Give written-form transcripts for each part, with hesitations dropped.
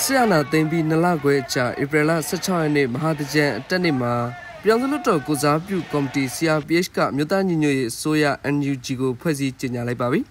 Siana Tembi Nalaguecha, Ibrela Sachane, Mahadajan, Tanima, Pianzoloto, Gozabu, Comti, Sia, Bieshka, Mutani, Soya, and Ujigo, Pezi, Jinale Babi.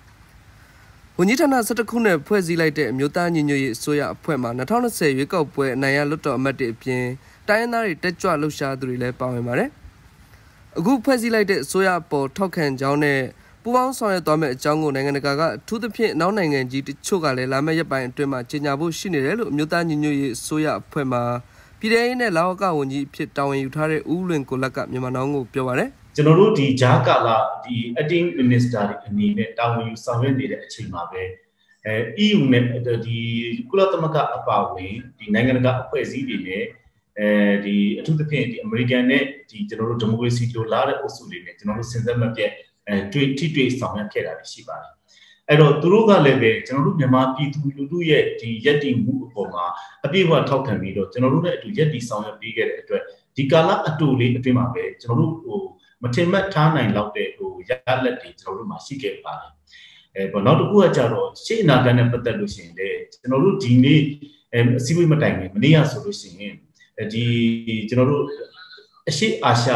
When you turn out Satakuna, Pezi like Mutani, Soya, Poema, Natana say, you go, Naya Loto, Mate, Diana, Tetra, Lusha, Drile, Pawemare. A good Pezi like Soya, Po, Token, Jone. ပူပေါင်းဆောင်ရွက်သွားမယ့်အကြောင်းကိုနိုင်ငံတကာကထူးသဖြင့်နောက်နိုင်ငံကြီးတချို့ကလည်းလာမယ့်ရက်ပိုင်းအတွင်းမှာကြေညာဖို့ရှိနေတယ်လို့မြို့သားညီညွတ်ရေးအစိုးရအဖွဲ့မှပြည်ထောင်စုနဲ့လာဝကဝန်ကြီးဖြစ်တာဝန်ယူထားတဲ့ဦးလွင်ကိုလက်ကမြန်မာနောင်ကိုပြောပါတယ်ကျွန်တော်တို့ဒီဂျာကာလာဒီ acting minister တွေအနေနဲ့တာဝန်ယူဆောင်ရွက်နေတဲ့အချိန်မှာပဲEU နဲ့ဒီကုလသမဂ္ဂအပါအဝင်ဒီနိုင်ငံတကာအဖွဲ့အစည်းတွေနဲ့ဒီအထူးသဖြင့်ဒီ American နဲ့ဒီကျွန်တော်တို့ဒီမိုကရေစီလိုလားတဲ့အုပ်စုတွေနဲ့ကျွန်တော်တို့စဉ်ဆက်မပြတ်တွေ့ဆောင်ရွက်ခဲ့တာရှိပါတယ်အဲ့တော့သူတို့ကလည်းပဲကျွန်တော်တို့မြန်မာပြည်သူလူထုရဲ့ဒီရက်တည်မှုအပေါ်မှာအပြည့်အဝထောက်ခံပြီးတော့ကျွန်တော်တို့နဲ့အတူရက်တည်ဆောင်ရွက်ပေးခဲ့တဲ့အတွက်ဒီကာလအတူလေးအတွင်းမှာပဲကျွန်တော်တို့မထင်မှတ်ထားနိုင်လောက်တဲ့ရလက်တွေကျွန်တော်တို့မှာရှိခဲ့ပါတယ်ပေါ့နောက်တစ်ခုကကြတော့ရှေ့အနာဂတ်နဲ့ပတ်သက်လို့ရှိရင်လေကျွန်တော်တို့ဒီနေ့အစည်းအဝေးမတိုင်ခင်မနေ့ကဆိုလို့ရှိရင်ဒီကျွန်တော်တို့အရှေ့အာရှ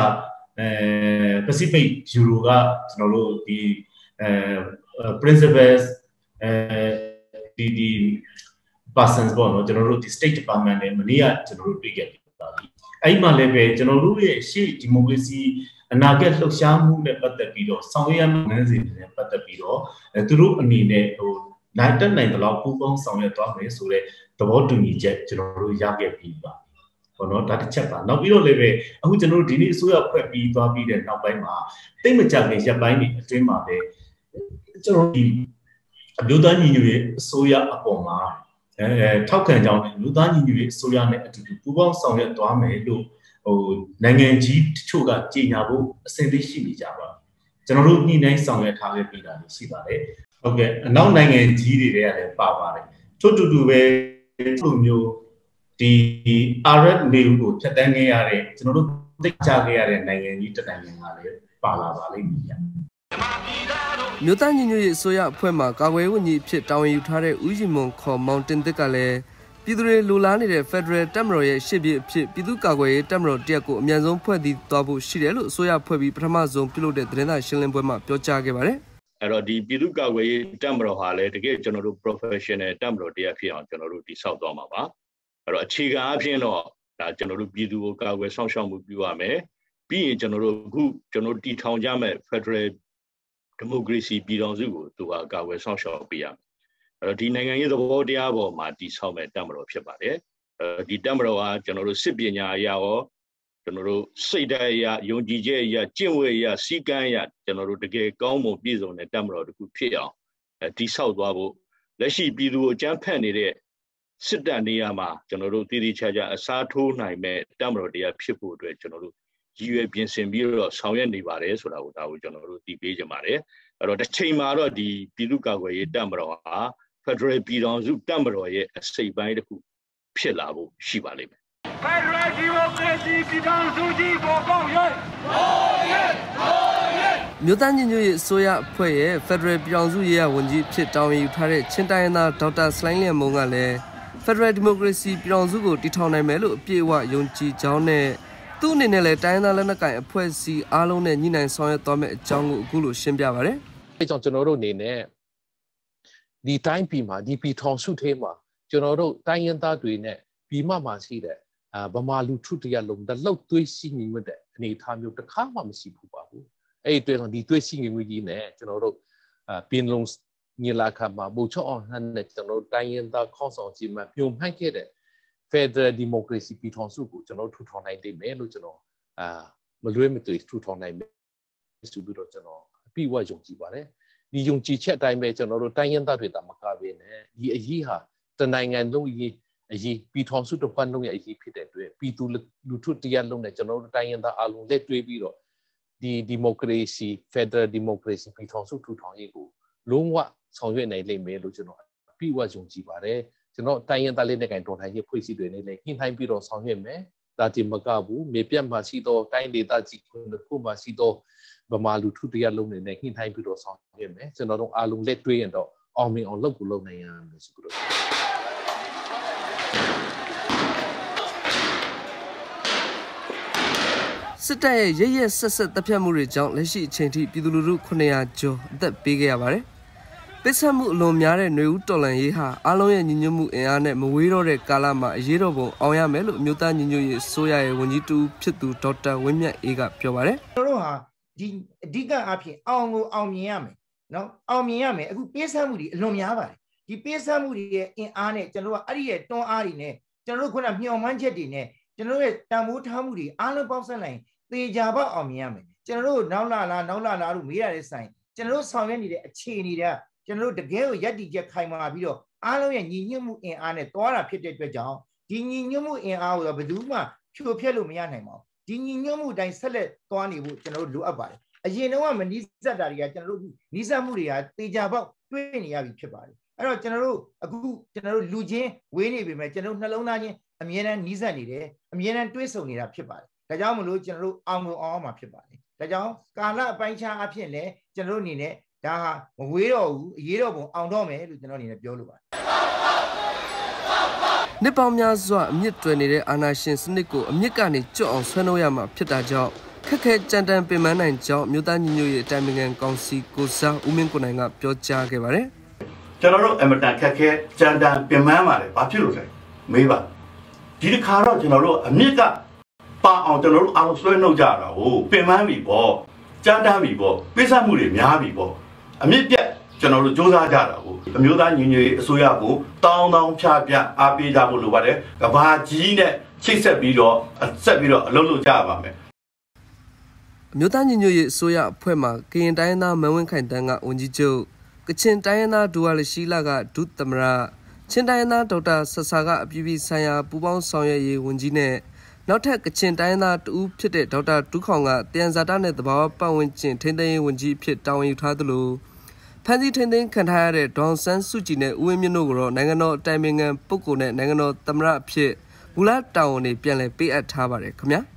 Pacific Euro ကကျွန်တော်တို့ဒီprincipals ဒီ persons ပေါ့နော်ကျွန်တော်တို့ဒီ State Department နဲ့မနေ့ကကျွန်တော်တို့တွေ့ခဲ့ပါပြီအဲ့မှာလည်းပဲကျွန်တော်တို့ရဲ့ရှေ့ဒီမိုကရေစီအနာဂတ်လှုပ်ရှားမှုနဲ့ပတ်သက်ပြီးတော့ဆောင်ရွက်မှုနည်းစီနဲ့ပတ်သက်ပြီးတော့သူတို့အနေနဲ့နိုင်တက်နိုင်တဲ့လောက်ပူးပေါင်းဆောင်ရွက်သွားမယ်ဆိုတဲ့သဘောတူညီချက်ကျွန်တော်တို့ရခဲ့ပြီးပါဘောနော်ဒါတစ်ချက်ပါနောက်ပြီးတော့လည်းပဲအခုကျွန်တော်တို့ဒီနေ့အစိုးရဖွဲ့ပြီးသွားပြီးတဲ့နောက်ပိုင်းမှာတိတ်မကြခင်ရပ်ပိုင်းတွေအတွင်းမှာပဲကျွန်တော်ဒီအမျိုးသားညီညွတ်ရေးအစိုးရအပေါ်မှာထောက်ခံကြောင်းနဲ့အမျိုးသားညီညွတ်ရေးအစိုးရနဲ့အတူတူပူးပေါင်းဆောင်ရွက်သွားမယ်လို့နိုင်ငံကြီးတချို့ကကြေညာဖို့အစဉ်သင့်ရှိနေကြပါကျွန်တော်တို့ညှိနှိုင်းဆောင်ရွက်ထားခဲ့ပြီးတာရှိပါတယ်ဟုတ်ကဲ့အနောက်နိုင်ငံကြီးတွေကလည်းပါပါတယ်ထို့တူတူပဲလိုမျိုးဒီအာရတ်နေဦးကိုဖြတ်တန်းခဲ့ရတဲ့ကျွန်တော်တို့သိကြခဲ့ရတဲ့နိုင်ငံကြီးတစ်နိုင်ငံကလည်းပါလာပါလိမ့်မယ်မြို့သားညီညွတ်ရေးအစိုးရအဖွဲ့မှကာကွယ်ရေးဝန်ကြီးဖြစ်တာဝန်ယူထားတဲ့ဦးရီမွန်ခေါ်မောင်တင်သစ်ကလည်းပြည်သူတွေလူလားနေတဲ့ Federal တပ်မတော်ရဲ့ရှေ့ပြေးအဖြစ်ပြည်သူ့ကာကွယ်ရေးတပ်မတော်တရက်ကိုအမြန်ဆုံးဖွဲ့တည်သွားဖို့ရှိတယ်လို့အစိုးရဖွဲ့ပြီးပထမဆုံးပြုလုပ်တဲ့သတင်းစာရှင်းလင်းပွဲမှာပြောကြားခဲ့ပါတယ်အဲ့တော့ဒီပြည်သူ့ကာကွယ်ရေးတပ်မတော်ဟာလည်းတကယ်ကျွန်တော်တို့ professional တပ်မတော်တရက်ဖြစ်အောင်ကျွန်တော်တို့တည်ဆောက်သွားမှာပါအဲ့တော့အခြေခံအဖြစ်တော့ဒါကျွန်တော်တို့ပြည်သူကိုကာကွယ်ဆောင်ရှောက်မှုပြုရမယ်ပြီးရင်ကျွန်တော်တို့အခုကျွန်တော်တည်ထောင်ကြမဲ့ Federal Democracy ပြည်ထောင်စုကိုသူကကာကွယ်ဆောင်ရှောက်ပေးရမယ်အဲ့တော့ဒီနိုင်ငံရေးသဘောတရားပေါ်မှာတည်ဆောက်မဲ့တပ်မတော်ဖြစ်ပါတယ်ဒီတပ်မတော်ဟာကျွန်တော်တို့စစ်ပညာအရာရောကျွန်တော်တို့စိတ်ဓာတ်အရာယုံကြည်ချက်အရာကျင့်ဝတ်အရာစည်းကမ်းအရာကျွန်တော်တို့တကယ်ကောင်းမွန်ပြည့်စုံတဲ့တပ်မတော်တစ်ခုဖြစ်အောင်တည်ဆောက်သွားဖို့လက်ရှိပြည်သူကိုအကြမ်းဖက်နေတဲ့စစ်တပ်နေရာမှာကျွန်တော်တို့တည်တည်ချာချာအစားထိုးနိုင်မဲ့တပ်မတော်တရားဖြစ်ဖို့အတွက်ကျွန်တော်တို့ရည်ရွယ်ပြင်ဆင်ပြီးတော့ဆောင်ရွက်နေပါတယ်ဆိုတာကိုဒါကိုကျွန်တော်တို့သိပေးကြပါတယ်အဲ့တော့တစ်ချိန်မှာတော့ဒီပြည်သူ့ကာကွယ်ရေးတပ်မတော်ဟာ Federal ပြည်ထောင်စုတပ်မတော်ရဲ့အစိတ်ပိုင်းတစ်ခုဖြစ်လာဖို့ရှိပါလိမ့်မယ် Federal Democracy ပြည်ထောင်စုကြီးပေါ်ပေါက်ရေးမြို့သားညီညွတ်ရေးအစိုးရအဖွဲ့ရဲ့ Federal ပြည်ထောင်စုရေးရာဝန်ကြီးဖြစ်တာဝန်ယူထားတဲ့ချင်းတိုင်းရင်းသားဒေါက်တာစလိုင်းလျံမုံကလည်း Federal Democracy ပြည်ထောင်စုကိုတည်ထောင်နိုင်မယ်လို့အပြည့်အဝယုံကြည်ကြောင်းနဲ့သူ့အနေနဲ့လည်းတိုင်းရင်းသားလက်နက်ကိုင်အဖွဲ့အစည်းအားလုံးနဲ့ညှိနှိုင်းဆောင်ရွက်သွားမယ့်အကြောင်းကိုအခုလိုရှင်းပြပါရစေ။အဲကြောင့်ကျွန်တော်တို့အနေနဲ့ဒီတိုင်းပြည်မှာဒီပြည်ထောင်စုထဲမှာကျွန်တော်တို့တိုင်းရင်းသားတွေနဲ့ပြည်မှာရှိတဲ့ဗမာလူထုတရားလုံးတလောက်သွေးရှိနေတဲ့အနေအထားမျိုးတစ်ခါမှမရှိဘူးပါဘူး။အဲ့ဒီတွေ့တော့ဒီသွေးရှိနေမှုကြီးနဲ့ကျွန်တော်တို့ပြင်လုံးညီလာခံမှာဘူချောအောင်ဟန်နဲ့ကျွန်တော်တို့တိုင်းရင်းသားခေါင်းဆောင်ကြီးမှပြုံမှန်းခဲ့တဲ့ Federal Democracy ပြည်ထောင်စုကိုကျွန်တော်ထူထောင်နိုင်တယ်မယ်လို့ကျွန်တော်မလွဲမသွေထူထောင်နိုင်မယ်ဆိုပြီးတော့ကျွန်တော်အပြည့်အဝယုံကြည်ပါတယ်ဒီယုံကြည်ချက်အတိုင်းပဲကျွန်တော်တို့တိုင်းရင်းသားတွေတာမကဘဲနဲ့ဒီအရေးဟာတနိုင်ငံလုံးအရေးပြည်ထောင်စုတစ်ပတ်လုံးရဲ့အရေးဖြစ်တဲ့အတွက်ပြည်သူလူထုတရားလုံးနဲ့ကျွန်တော်တို့တိုင်းရင်းသားအလုံးလက်တွဲပြီးတော့ဒီ Democracy Federal Democracy ပြည်ထောင်စုထူထောင်ရေးကိုလုံးဝဆောင်ရွက်နိုင်လိမ့်မယ်လို့ကျွန်တော်အပြည့်အဝယုံကြည်ပါတယ်ကျွန်တော်တိုင်းရင်းသားလေးနဲ့ကင်တော်ထိုင်ရေးဖွဲ့စည်းတွေနဲ့လည်းညှိနှိုင်းပြီးတော့ဆောင်ရွက်မယ်ဒါတင်မကဘူးမြေပြတ်မှာရှိတော့တိုင်းဒေသကြီးခုမှာရှိတော့ဗမာလူထုတရားလုံးနဲ့ညှိနှိုင်းပြီးတော့ဆောင်ရွက်မယ်ကျွန်တော်တို့အားလုံးလက်တွဲရင်တော့အောင်မြင်အောင်လုပ်ကိုလုပ်နိုင်ရမယ်ဆိုပြီးတော့စစ်တပ်ရဲ့ရရဆက်ဆက်တပ်ဖြတ်မှုတွေကြောင့်လက်ရှိအချိန်ထိပြည်သူလူထု900ကျော်အသက်ပေးခဲ့ရပါတယ်။ပစ်ခတ်မှုအလွန်များတဲ့ຫນွေဦးတော်လှန်ရေးဟာအားလုံးရဲ့ညီညွတ်မှုအင်အားနဲ့မဝေးတော့တဲ့ကာလမှာအရေးတော်ပုံအောင်ရမယ်လို့အမျိုးသားညီညွတ်ရေးအစိုးရရဲ့ဝန်ကြီးတူဖြစ်သူဒေါက်တာဝင်းမြတ်အေးကပြောပါတယ်။ကျွန်တော်တို့ဟာဒီအဓိကအဖြစ်အောင်ကိုအောင်မြင်ရမယ်နော်အောင်မြင်ရမယ်အခုပေးဆပ်မှုတွေအလွန်များပါတယ်ဒီပေးဆပ်မှုတွေရဲ့အင်အားနဲ့ကျွန်တော်တို့ကအဲ့ဒီရဲ့တွန်းအားတွေနဲ့ကျွန်တော်တို့ခုနမျှော်မှန်းချက်တွေနဲ့ကျွန်တော်တို့ရဲ့တန်ဖိုးထားမှုတွေအားလုံးပေါင်းစပ်လိုက်သေချာပေါက်အောင်မြင်ရမယ်ကျွန်တော်တို့နောက်လာလို့မေးရတဲ့ဆိုင်ကျွန်တော်တို့ဆောင်ရွက်နေတဲ့အခြေအနေတွေကကျွန်တော်တို့တကယ်ကိုယက်တီချက်ခိုင်မာပြီးတော့အားလုံးရဲ့ညီညွတ်မှုအင်အားနဲ့တွားတာဖြစ်တဲ့အတွက်ကြောင့်ဒီညီညွတ်မှုအင်အားကိုဘယ်သူမှဖြိုဖျက်လို့မရနိုင်ပါဘူးဒီညီညွတ်မှုတိုင်းဆက်လက်တွားနေဖို့ကျွန်တော်တို့လိုအပ်ပါတယ်အရင်တော့မနီးစပ်တာတွေကကျွန်တော်တို့နီးစပ်မှုတွေကသေချာပေါက်တွေ့နေရပြီဖြစ်ပါတယ်အဲ့တော့ကျွန်တော်တို့အခုကျွန်တော်တို့လူချင်းဝေးနေပြီမဲ့ကျွန်တော်နှလုံးသားချင်းအမြဲတမ်းနီးစပ်နေတယ်အမြဲတမ်းတွေးဆုံနေတာဖြစ်ပါတယ်ဒါကြောင့်မလို့ကျွန်တော်တို့အောင်မှာဖြစ်ပါတယ်ဒါကြောင့်ကာလအပိုင်းခြားအဖြစ်လည်းကျွန်တော်တို့အနေနဲ့ဒါဟာမဝေးတော့ဘူးအရေးတော်ပုံအောင်တော့မယ်လို့ကျွန်တော်အနေနဲ့ပြောလိုပါတယ်နှစ်ပေါင်းများစွာအမြင့်တွယ်နေတဲ့အာဏာရှင်စနစ်ကိုအမြင့်ကနေကျွတ်အောင်ဆွဲနှုတ်ရမှာဖြစ်တာကြောင့်ခက်ခဲကြမ်းတမ်းပင်ပန်းနိုင်ကြောင်းမြို့သားညီညွတ်ရေးအတိုင်းအမြံကောင်စီကိုစားဦးမင်းကိုနိုင်ကပြောကြားခဲ့ပါတယ်ကျွန်တော်တို့အမတန်ခက်ခဲကြမ်းတမ်းပင်ပန်းပါတယ်ဘာဖြစ်လို့လဲမေးပါဒီတစ်ခါတော့ကျွန်တော်တို့အမြင့်ကပါအောင်ကျွန်တော်တို့အားလုံးဆွဲနှုတ်ကြတာကိုပင်ပန်းပြီပေါ့ကြမ်းတမ်းပြီပေါ့ပိစမှုတွေများပြီပေါ့အမြင့်ပြတ်ကျွန်တော်တို့စူးစမ်းကြတာကိုအမျိုးသားညီညွတ်ရေးအစိုးရကိုတောင်းဖြားပြအားပေးကြဖို့လိုပါတယ်ကဘာကြီးနဲ့ချိတ်ဆက်ပြီးတော့ဆက်ပြီးတော့အလုပ်လုပ်ကြပါမယ်အမျိုးသားညီညွတ်ရေးအစိုးရအဖွဲ့မှကရင်တိုင်းသားမန်ဝင်းခိုင်တန်းကဝန်ကြီးချုပ်ကချင်တိုင်းသားဒူဝါလရှိလာကဒုသမရချင်းတိုင်းသားဒေါက်တာဆဆာကအပြည်ပြည်ဆိုင်ရာပူးပေါင်းဆောင်ရွက်ရေးဝန်ကြီးနဲ့နောက်ထပ်ကချင်တိုင်းသားတူဖြစ်တဲ့ဒေါက်တာဒုခေါင်ကတယန်ဇာတာနဲ့သဘာဝပတ်ဝန်းကျင်ထိန်းသိမ်းရေးဝန်ကြီးဖြစ်တာဝန်ယူထားသလိုဖန်စီထိန်းသိမ်းခံထားရတဲ့ဒေါန်ဆန်းစုကြည်နဲ့ဦးဝင်းမြင့်တို့ကတော့နိုင်ငံတော်အတိုင်ပင်ခံပုဂ္ဂိုလ်နဲ့နိုင်ငံတော်သမ္မတအဖြစ်မူလတာဝန်တွေပြန်လည်ပေးအပ်ထားပါတယ်ခင်ဗျာ